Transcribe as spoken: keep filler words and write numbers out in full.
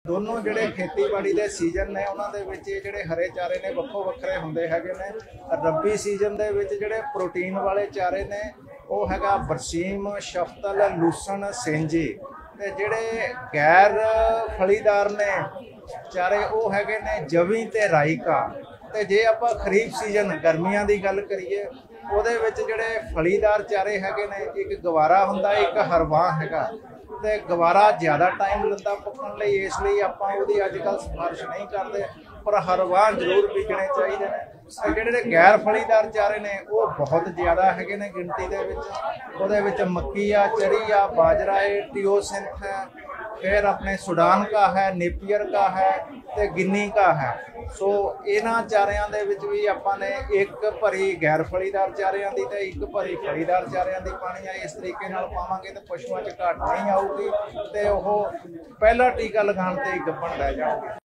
दोनों ਜਿਹੜੇ ਖੇਤੀਬਾੜੀ ਦੇ ਸੀਜ਼ਨ ਨੇ ਉਹਨਾਂ ਦੇ ਵਿੱਚ ਇਹ ਜਿਹੜੇ ਹਰੇ ਚਾਰੇ ਨੇ ਵੱਖੋ ਵੱਖਰੇ ਹੁੰਦੇ ਹੈਗੇ ਨੇ। ਰੱਬੀ ਸੀਜ਼ਨ ਦੇ ਵਿੱਚ ਜਿਹੜੇ ਪ੍ਰੋਟੀਨ ਵਾਲੇ ਚਾਰੇ ਨੇ ਉਹ ਹੈਗਾ ਬਰਸੀਮ, ਸ਼ਫਤਲ, ਲੂਸਣ, ਸਿੰਜੀ। ਤੇ ਜਿਹੜੇ ਗੈਰ ਫਲੀਦਾਰ ਨੇ ਚਾਰੇ ਉਹ ਹੈਗੇ ਨੇ ਜਵੀ ਤੇ ਰਾਈਕਾ। ਤੇ ਜੇ ਆਪਾਂ ਖਰੀਫ ਸੀਜ਼ਨ ਗਰਮੀਆਂ ਦੀ ਗੱਲ ਕਰੀਏ ਉਹਦੇ ਵਿੱਚ ਜਿਹੜੇ ਫਲੀਦਾਰ ਚਾਰੇ ਹੈਗੇ ਨੇ ਇੱਕ ਗਵਾਰਾ ਹੁੰਦਾ, ਇੱਕ ਹਰਵਾਂ ਹੈਗਾ। ਤੇ ਗਵਾਰਾ ਜ਼ਿਆਦਾ ਟਾਈਮ ਲੈਂਦਾ ਪੱਕਣ ਲਈ, ਇਸ ਲਈ ਆਪਾਂ ਉਹਦੀ ਅੱਜ ਕੱਲ੍ਹ ਸਿਫਾਰਿਸ਼ ਨਹੀਂ ਕਰਦੇ, ਪਰ ਹਰਵਾਂ ਜ਼ਰੂਰ ਬੀਜਣੇ ਚਾਹੀਦੇ ਨੇ। ਜਿਹੜੇ ਗੈਰ ਫਲੀਦਾਰ ਚਾਰੇ ਨੇ ਉਹ ਬਹੁਤ ਜ਼ਿਆਦਾ ਹੈਗੇ ਨੇ ਗਿਣਤੀ ਦੇ ਵਿੱਚ। ਉਹਦੇ ਵਿੱਚ ਮੱਕੀ ਆ, ਚਰੀ ਆ, ਬਾਜਰਾ ਹੈ, ਟਿਓਸਿੰਥ है, फिर अपने सूडान का है, नेपियर का है, ਤੇ ਗਿੰਨੀ का है। ਸੋ ਇਹਨਾਂ ਚਾਰਿਆਂ ਦੇ ਵਿੱਚ ਵੀ ਆਪਾਂ ਨੇ ਇੱਕ ਭਰੀ ਗੈਰ ਫਲੀਦਾਰ ਚਾਰਿਆਂ ਦੀ ਤੇ ਇੱਕ ਭਰੀ ਫਲੀਦਾਰ ਚਾਰਿਆਂ ਦੀ ਪਾਣੀ ਆ। ਇਸ ਤਰੀਕੇ ਨਾਲ ਪਾਵਾਂਗੇ ਤੇ ਪਸ਼ੂਆਂ 'ਚ ਘਾਟ ਨਹੀਂ ਆਊਗੀ ਤੇ ਉਹ ਪਹਿਲਾ ਟੀਕਾ ਲਗਾਉਣ ਤੇ ਹੀ ਗੱਭਣ ਲੈ ਜਾਣਗੇ।